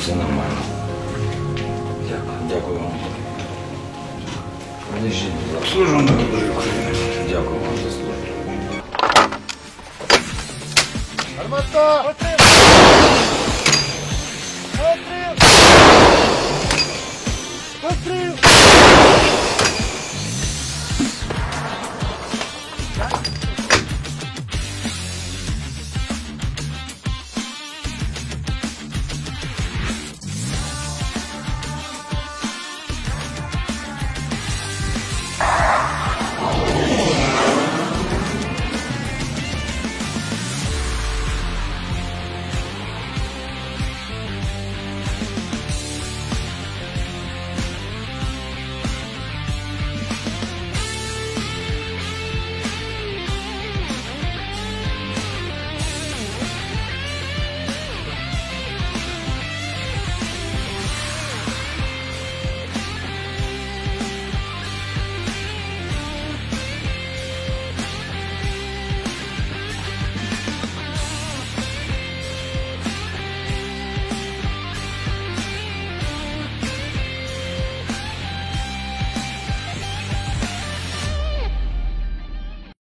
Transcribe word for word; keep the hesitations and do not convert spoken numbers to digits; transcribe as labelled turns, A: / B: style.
A: все нормально. Дякую. Дякую вам. Лежіть, будь ласка.
B: Служу народу України.
A: Дякую вам за службу.
C: Армата! Постріл! Постріл! Постріл!